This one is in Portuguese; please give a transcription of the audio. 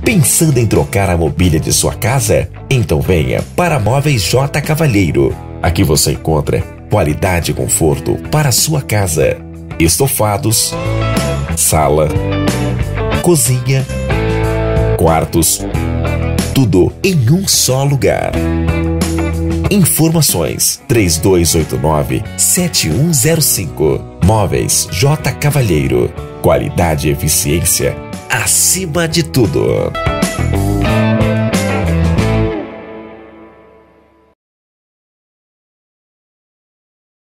Pensando em trocar a mobília de sua casa? Então venha para Móveis J Cavalheiro. Aqui você encontra qualidade e conforto para a sua casa. Estofados, sala, cozinha, quartos, tudo em um só lugar. Informações 3289-7105. Móveis J Cavalheiro. Qualidade e eficiência acima de tudo.